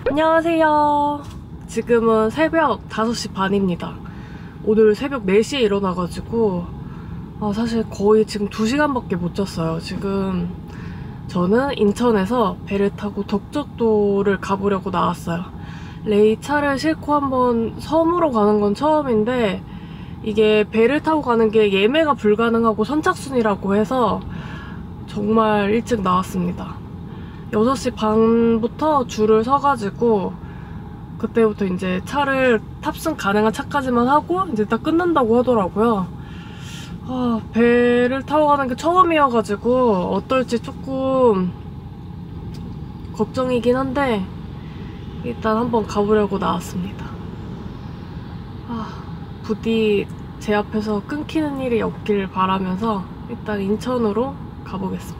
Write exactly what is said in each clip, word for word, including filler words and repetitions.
안녕하세요. 지금은 새벽 다섯 시 반입니다. 오늘 새벽 네 시에 일어나가지고 아, 사실 거의 지금 두 시간밖에 못 잤어요. 지금 저는 인천에서 배를 타고 덕적도를 가보려고 나왔어요. 레이 차를 싣고 한번 섬으로 가는 건 처음인데 이게 배를 타고 가는 게 예매가 불가능하고 선착순이라고 해서 정말 일찍 나왔습니다. 여섯 시 반부터 줄을 서가지고 그때부터 이제 차를 탑승 가능한 차까지만 하고 이제 다 끝난다고 하더라고요. 아, 배를 타고 가는 게 처음이어가지고 어떨지 조금 걱정이긴 한데 일단 한번 가보려고 나왔습니다. 아, 부디 제 앞에서 끊기는 일이 없길 바라면서 일단 인천으로 가보겠습니다.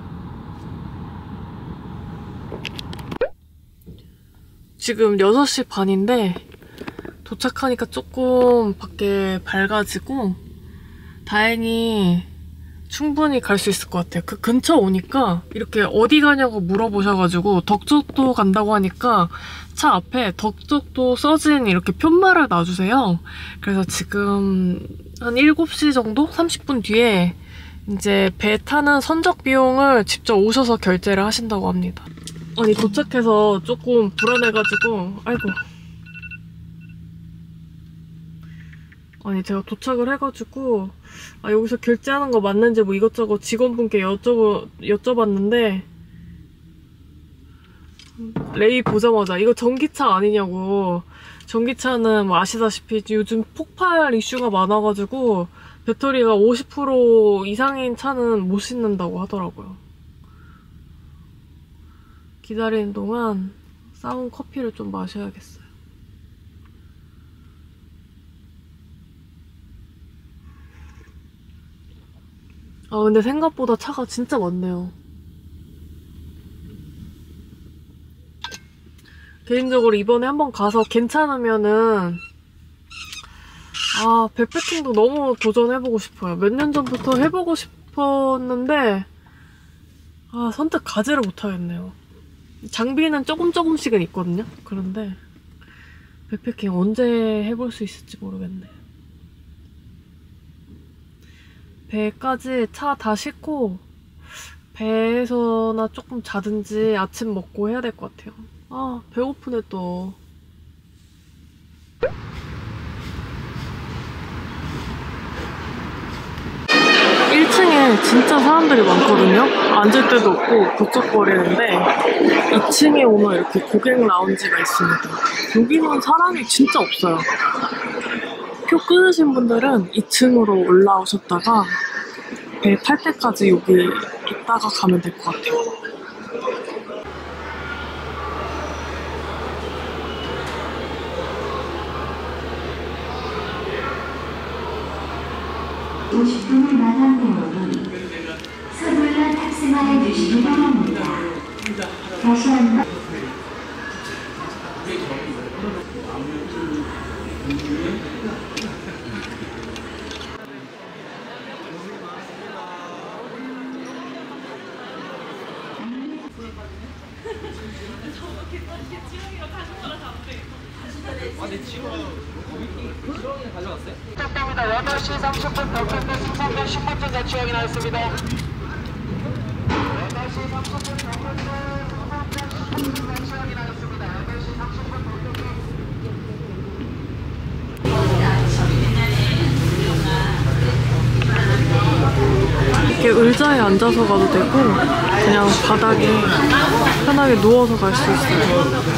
지금 여섯 시 반인데 도착하니까 조금 밖에 밝아지고 다행히 충분히 갈 수 있을 것 같아요. 그 근처 오니까 이렇게 어디 가냐고 물어보셔가지고 덕적도 간다고 하니까 차 앞에 덕적도 써진 이렇게 편말을 놔주세요. 그래서 지금 한 일곱 시 정도? 삼십 분 뒤에 이제 배 타는 선적 비용을 직접 오셔서 결제를 하신다고 합니다. 아니 도착해서 조금 불안해가지고 아이고 아니 제가 도착을 해가지고 아 여기서 결제하는 거 맞는지 뭐 이것저것 직원분께 여쭤, 여쭤봤는데 레이 보자마자 이거 전기차 아니냐고. 전기차는 뭐 아시다시피 요즘 폭발 이슈가 많아가지고 배터리가 오십 퍼센트 이상인 차는 못 싣는다고 하더라고요. 기다리는 동안 싸운 커피를 좀 마셔야겠어요. 아 근데 생각보다 차가 진짜 많네요. 개인적으로 이번에 한번 가서 괜찮으면은 아 백패킹도 너무 도전해보고 싶어요. 몇 년 전부터 해보고 싶었는데 아 선뜻 가지를 못하겠네요. 장비는 조금 조금씩은 있거든요. 그런데 백패킹 언제 해볼 수 있을지 모르겠네. 배까지 차 다 싣고 배에서나 조금 자든지 아침 먹고 해야 될 것 같아요. 아 배고프네 또. 일 층에 진짜 사람들이 많거든요. 앉을 데도 없고 북적거리는데 이 층에 오면 이렇게 고객 라운지가 있습니다. 여기는 사람이 진짜 없어요. 표 끊으신 분들은 이 층으로 올라오셨다가 배 탈 때까지 여기 있다가 가면 될 것 같아요. 오십 분을 마감 대목이 서둘러 탑승하여 주시기 바랍니다. 다시 한번 부탁드립니다. 여덟 시 삼십 분 덕적도 승선된 신분증 같이 확인하였습니다. 여덟 시 삼십 분 덕적도 승선된 신분증 같이 확인하였습니다. 여덟 시 삼십 분 덕적도 이렇게 의자에 앉아서 가도 되고 그냥 바닥에 편하게 누워서 갈 수 있어요.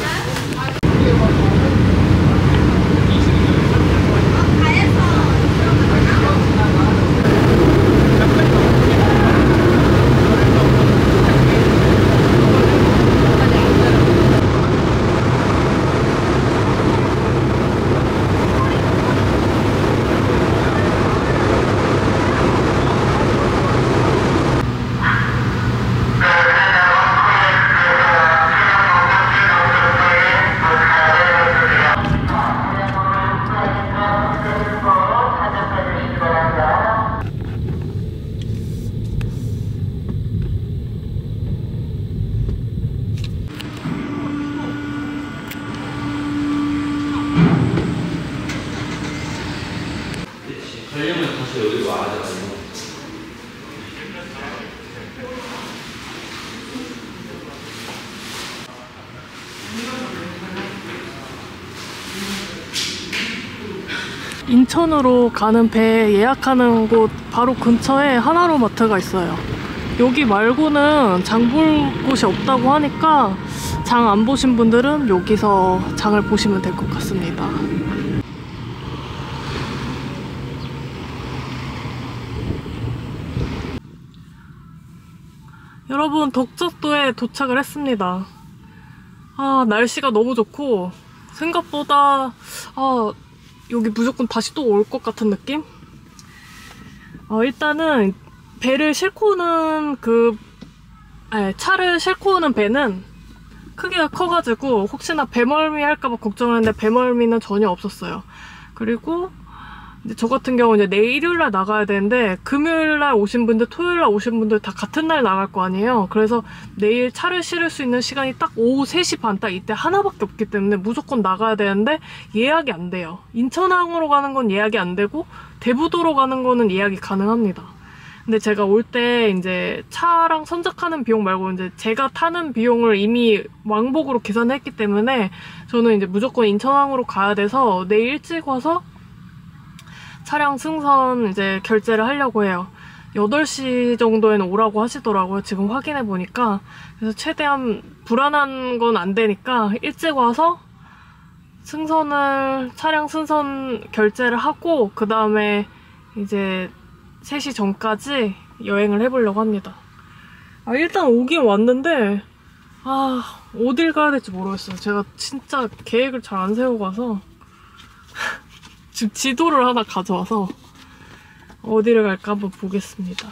인천으로 가는 배 예약하는 곳 바로 근처에 하나로마트가 있어요. 여기 말고는 장 볼 곳이 없다고 하니까 장 안 보신 분들은 여기서 장을 보시면 될 것 같습니다. 여러분, 덕적도에 도착을 했습니다. 아, 날씨가 너무 좋고 생각보다 아, 여기 무조건 다시 또 올 것 같은 느낌? 어, 일단은 배를 싣고 오는 그 아니, 차를 싣고 오는 배는 크기가 커가지고 혹시나 배멀미 할까봐 걱정했는데 배멀미는 전혀 없었어요. 그리고 이제 저 같은 경우는 이제 내일 일요일날 나가야 되는데 금요일날 오신 분들, 토요일날 오신 분들 다 같은 날 나갈 거 아니에요. 그래서 내일 차를 실을 수 있는 시간이 딱 오후 세 시 반 딱 이때 하나밖에 없기 때문에 무조건 나가야 되는데 예약이 안 돼요. 인천항으로 가는 건 예약이 안 되고 대부도로 가는 거는 예약이 가능합니다. 근데 제가 올 때 이제 차랑 선적하는 비용 말고 이제 제가 타는 비용을 이미 왕복으로 계산했기 때문에 저는 이제 무조건 인천항으로 가야 돼서 내일 일찍 와서 차량 승선 이제 결제를 하려고 해요. 여덟 시 정도에는 오라고 하시더라고요. 지금 확인해 보니까. 그래서 최대한 불안한 건 안 되니까 일찍 와서 승선을, 차량 승선 결제를 하고 그 다음에 이제 세 시 전까지 여행을 해보려고 합니다. 아, 일단 오긴 왔는데 아, 어딜 가야 될지 모르겠어요. 제가 진짜 계획을 잘 안 세우고 가서 지금 지도를 하나 가져와서 어디를 갈까 한번 보겠습니다.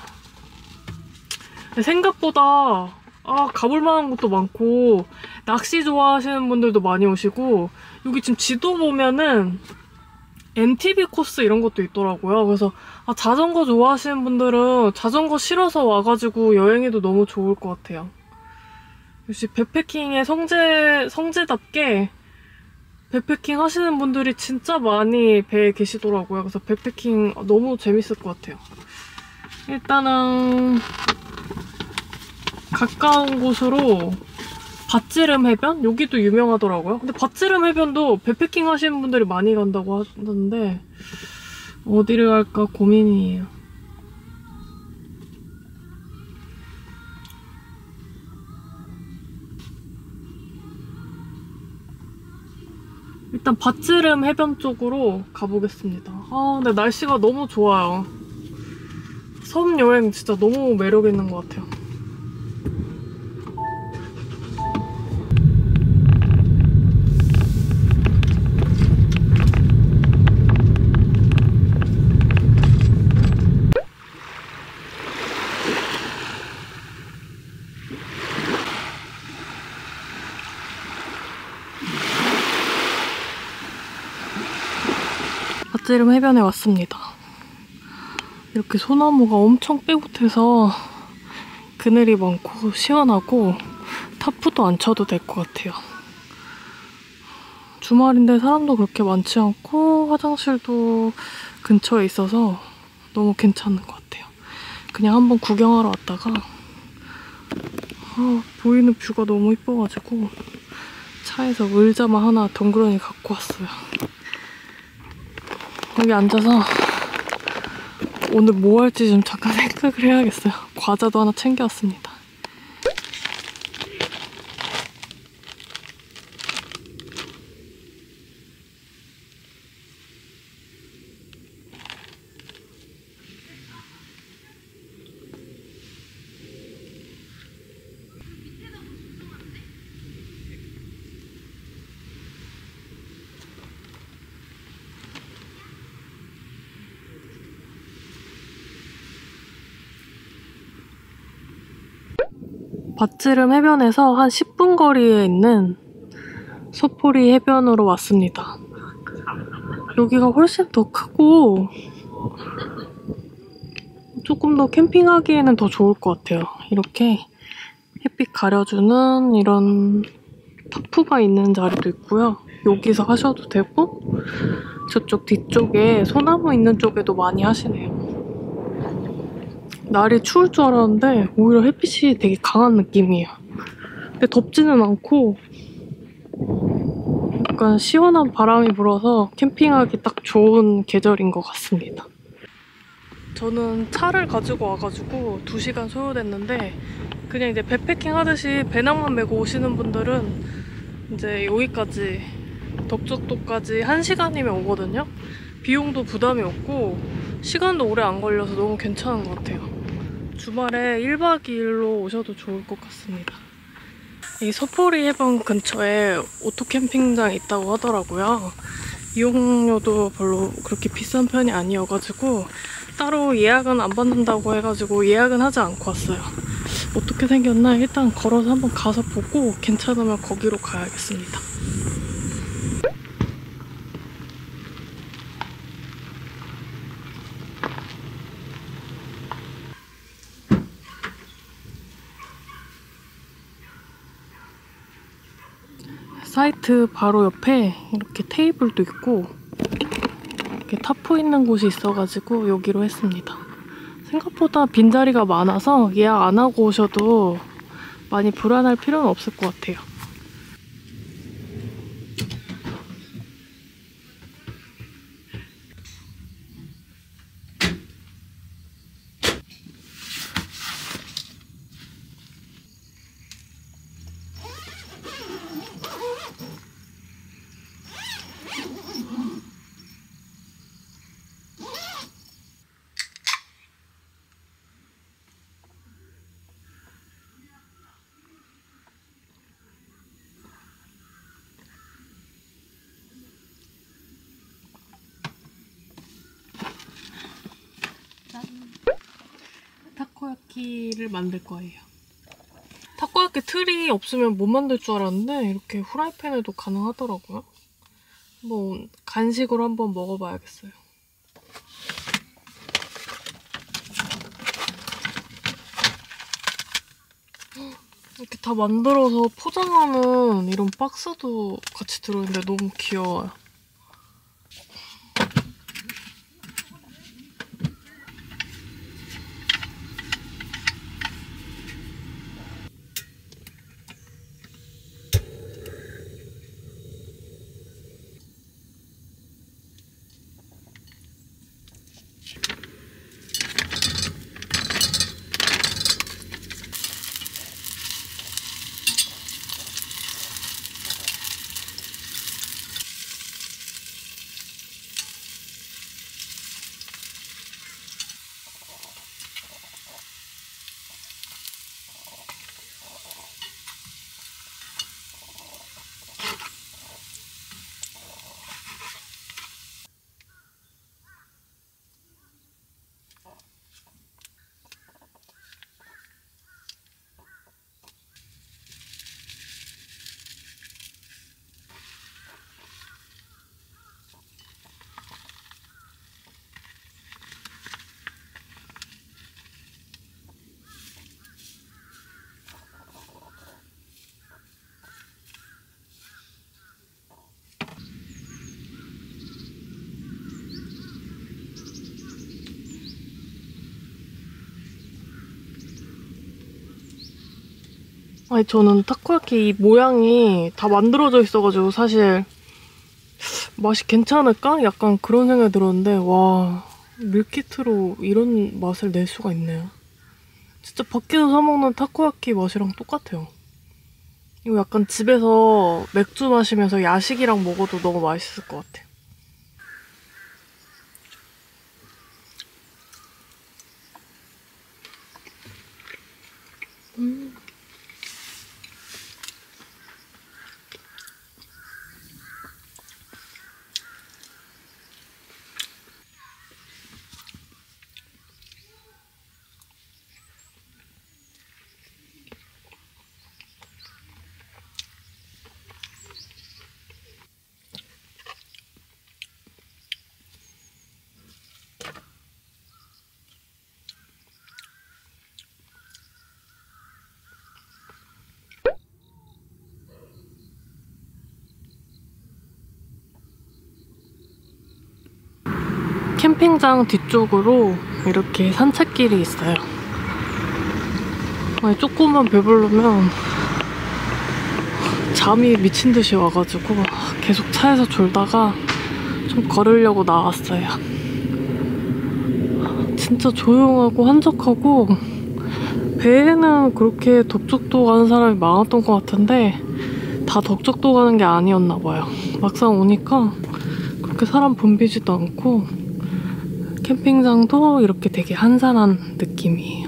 생각보다 아, 가볼 만한 곳도 많고 낚시 좋아하시는 분들도 많이 오시고 여기 지금 지도 보면은 엠티비 코스 이런 것도 있더라고요. 그래서 아, 자전거 좋아하시는 분들은 자전거 실어서 와가지고 여행해도 너무 좋을 것 같아요. 역시 백패킹의 성재, 성재답게 백패킹 하시는 분들이 진짜 많이 배에 계시더라고요. 그래서 백패킹 너무 재밌을 것 같아요. 일단은 가까운 곳으로 밭지름 해변? 여기도 유명하더라고요. 근데 밭지름 해변도 백패킹 하시는 분들이 많이 간다고 하던데 어디를 갈까 고민이에요. 일단 밭지름 해변 쪽으로 가보겠습니다. 아, 근데 날씨가 너무 좋아요. 섬 여행 진짜 너무 매력 있는 것 같아요. 밭지름 해변에 왔습니다. 이렇게 소나무가 엄청 빽빽해서 그늘이 많고 시원하고 타프도 안 쳐도 될 것 같아요. 주말인데 사람도 그렇게 많지 않고 화장실도 근처에 있어서 너무 괜찮은 것 같아요. 그냥 한번 구경하러 왔다가 아, 보이는 뷰가 너무 이뻐가지고 차에서 의자만 하나 덩그러니 갖고 왔어요. 여기 앉아서 오늘 뭐 할지 좀 잠깐 생각을 해야겠어요. 과자도 하나 챙겨왔습니다. 밭지름 해변에서 한 십 분 거리에 있는 소포리 해변으로 왔습니다. 여기가 훨씬 더 크고 조금 더 캠핑하기에는 더 좋을 것 같아요. 이렇게 햇빛 가려주는 이런 타프가 있는 자리도 있고요. 여기서 하셔도 되고 저쪽 뒤쪽에 소나무 있는 쪽에도 많이 하시네요. 날이 추울 줄 알았는데 오히려 햇빛이 되게 강한 느낌이에요. 근데 덥지는 않고 약간 시원한 바람이 불어서 캠핑하기 딱 좋은 계절인 것 같습니다. 저는 차를 가지고 와가지고 두 시간 소요됐는데 그냥 이제 백패킹 하듯이 배낭만 메고 오시는 분들은 이제 여기까지 덕적도까지 한 시간이면 오거든요. 비용도 부담이 없고 시간도 오래 안 걸려서 너무 괜찮은 것 같아요. 주말에 일 박 이 일로 오셔도 좋을 것 같습니다. 이 서포리 해변 근처에 오토캠핑장이 있다고 하더라고요. 이용료도 별로 그렇게 비싼 편이 아니어가지고 따로 예약은 안 받는다고 해가지고 예약은 하지 않고 왔어요. 어떻게 생겼나 일단 걸어서 한번 가서 보고 괜찮으면 거기로 가야겠습니다. 사이트 바로 옆에 이렇게 테이블도 있고 이렇게 타프 있는 곳이 있어가지고 여기로 했습니다. 생각보다 빈자리가 많아서 예약 안 하고 오셔도 많이 불안할 필요는 없을 것 같아요. 타코야키를 만들 거예요. 타코야키 틀이 없으면 못 만들 줄 알았는데 이렇게 후라이팬에도 가능하더라고요. 한번 간식으로 한번 먹어봐야겠어요. 이렇게 다 만들어서 포장하는 이런 박스도 같이 들어있는데 너무 귀여워요. 아니 저는 타코야키 이 모양이 다 만들어져 있어가지고 사실 맛이 괜찮을까? 약간 그런 생각이 들었는데 와 밀키트로 이런 맛을 낼 수가 있네요. 진짜 밖에서 사 먹는 타코야키 맛이랑 똑같아요. 이거 약간 집에서 맥주 마시면서 야식이랑 먹어도 너무 맛있을 것 같아요. 음. 캠핑장 뒤쪽으로 이렇게 산책길이 있어요. 아니, 조금만 배부르면 잠이 미친 듯이 와가지고 계속 차에서 졸다가 좀 걸으려고 나왔어요. 진짜 조용하고 한적하고 배에는 그렇게 덕적도 가는 사람이 많았던 것 같은데 다 덕적도 가는 게 아니었나 봐요. 막상 오니까 그렇게 사람 붐비지도 않고 캠핑장도 이렇게 되게 한산한 느낌이에요.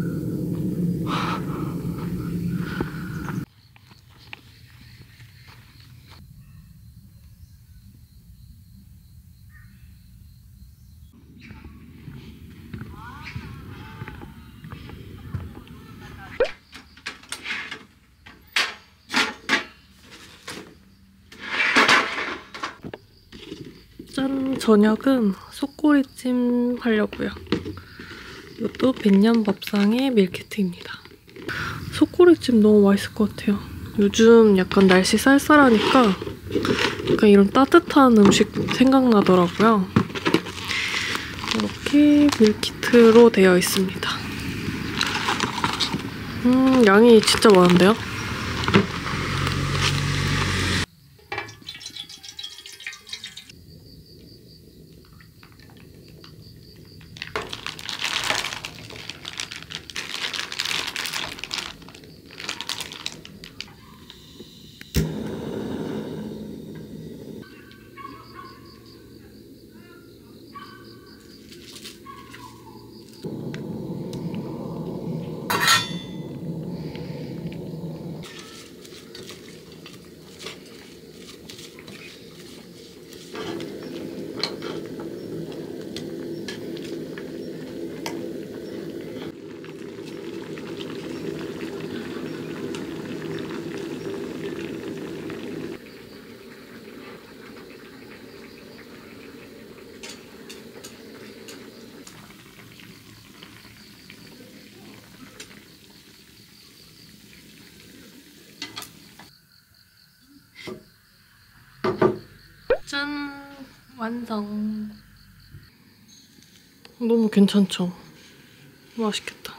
짠! 저녁은 속꼬리찜 하려고요. 이것도 백년밥상의 밀키트입니다. 속꼬리찜 너무 맛있을 것 같아요. 요즘 약간 날씨 쌀쌀하니까 약간 이런 따뜻한 음식 생각나더라고요. 이렇게 밀키트로 되어 있습니다. 음, 양이 진짜 많은데요? 짠! 완성! 너무 괜찮죠? 맛있겠다.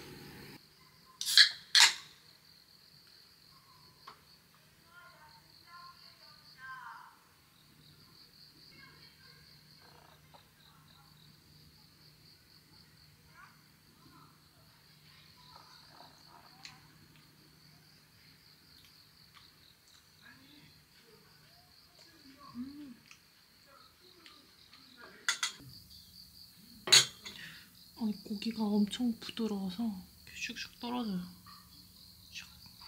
아니, 고기가 엄청 부드러워서 이렇게 슉슉 떨어져요. 슉.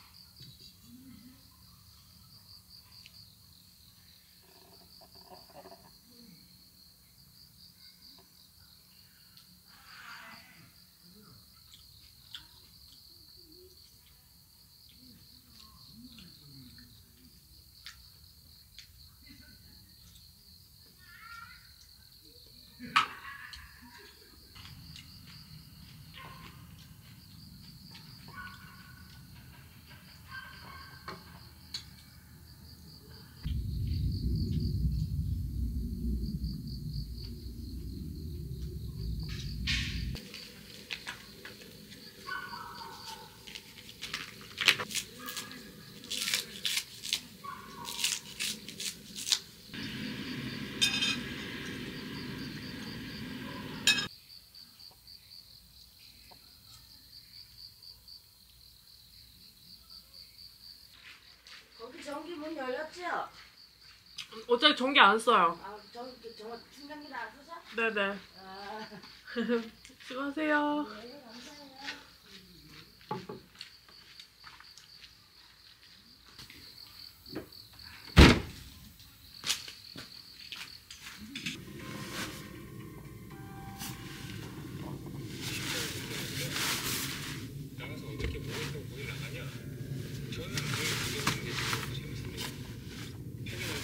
거기 전기 문 열렸죠? 어차피 전기 안 써요. 아, 전기, 저 충전기는 안 쓰죠? 네네. 아, 수고하세요. 네, 감사해요. 나가서 어떻게 뭐 했다고 거길 나가냐? 저는 그걸 구경하는 게 너무 재밌습니다. 팬이랑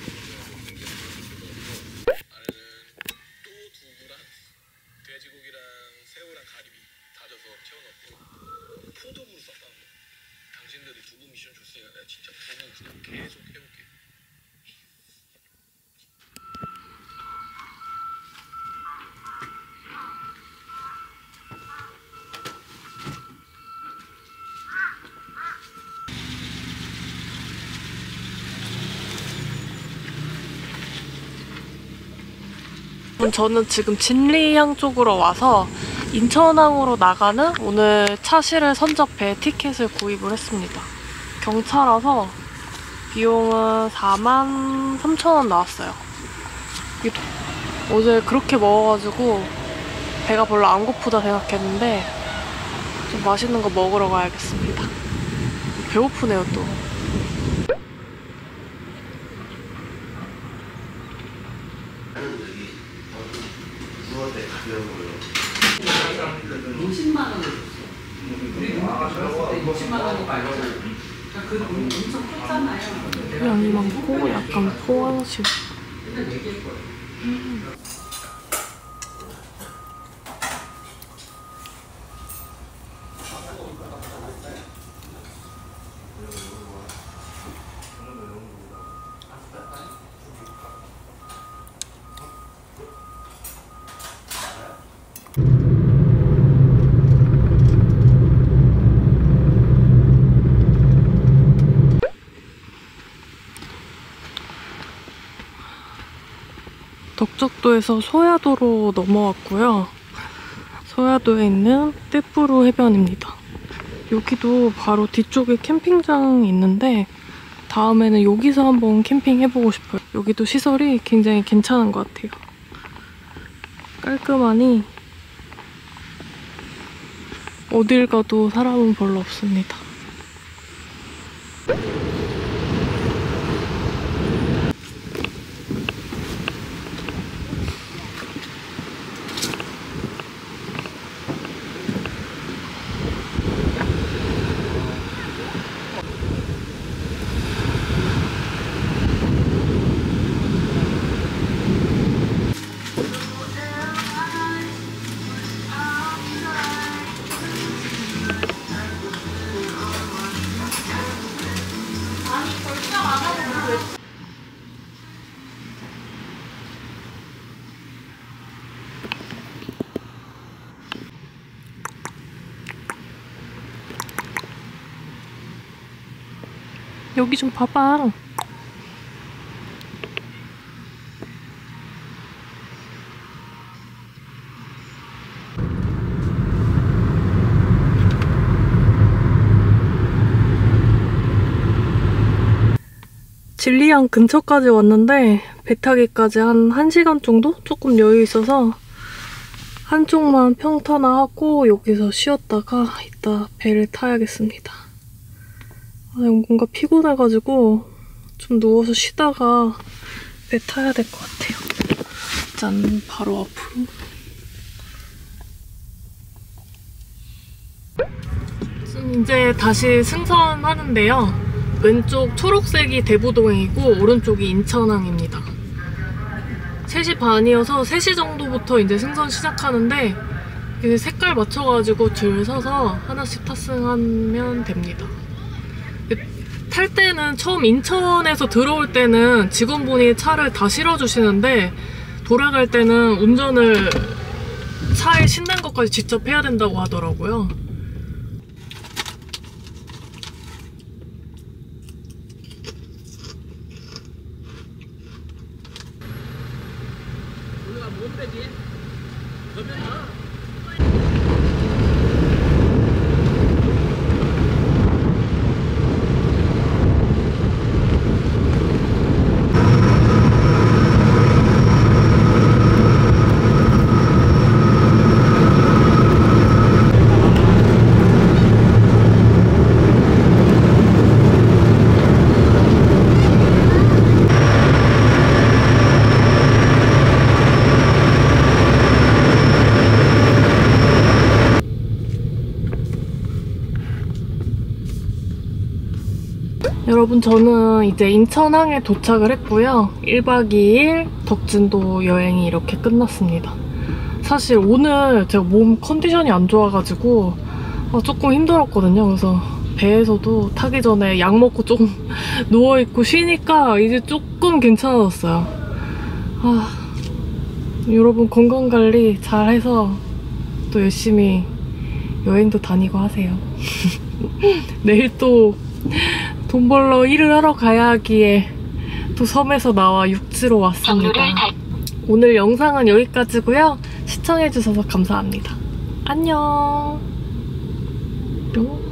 안에는 또 두부랑 돼지고기랑 새우랑 가리비 다져서 채워넣고 포도부로 썼다는 거. 당신들이 두부 미션 줬으니까 내가 진짜 두부 그냥 계속 해볼게. 저는 지금 진리향 쪽으로 와서 인천항으로 나가는 오늘 차실을 선접해 티켓을 구입을 했습니다. 경차라서 비용은 사만 삼천 원 나왔어요. 어제 그렇게 먹어가지고 배가 별로 안 고프다 생각했는데 좀 맛있는 거 먹으러 가야겠습니다. 배고프네요 또. 오십만 원을 줬어. 우리 들었을 때 육십만 원이 말고 그 돈이 엄청 컸잖아요. 양이 많고 약간 포항식. 맨날 얘기할 거예요. 음. 덕적도에서 소야도로 넘어왔고요. 소야도에 있는 떼뿌루 해변입니다. 여기도 바로 뒤쪽에 캠핑장이 있는데 다음에는 여기서 한번 캠핑해보고 싶어요. 여기도 시설이 굉장히 괜찮은 것 같아요. 깔끔하니 어딜 가도 사람은 별로 없습니다. 여기 좀 봐봐. 진리향 근처까지 왔는데 배 타기까지 한 1시간 정도? 조금 여유 있어서 한쪽만 평탄화하고 여기서 쉬었다가 이따 배를 타야겠습니다. 아, 뭔가 피곤해가지고 좀 누워서 쉬다가 배 타야 될 것 같아요. 짠, 바로 앞으로. 이제 다시 승선하는데요. 왼쪽 초록색이 대부동행이고 오른쪽이 인천항입니다. 세 시 반이어서 세 시 정도부터 이제 승선 시작하는데 이제 색깔 맞춰가지고 줄 서서 하나씩 탑승하면 됩니다. 탈 때는 처음 인천에서 들어올 때는 직원분이 차를 다 실어주시는데 돌아갈 때는 운전을 차에 싣는 것까지 직접 해야 된다고 하더라고요. 여러분, 저는 이제 인천항에 도착을 했고요. 일 박 이 일 덕진도 여행이 이렇게 끝났습니다. 사실 오늘 제가 몸 컨디션이 안 좋아가지고 조금 힘들었거든요. 그래서 배에서도 타기 전에 약 먹고 조금 누워있고 쉬니까 이제 조금 괜찮아졌어요. 아, 여러분 건강관리 잘해서 또 열심히 여행도 다니고 하세요. 내일 또 돈 벌러 일을 하러 가야 하기에 또 섬에서 나와 육지로 왔습니다. 오늘 영상은 여기까지고요. 시청해주셔서 감사합니다. 안녕. 뿅.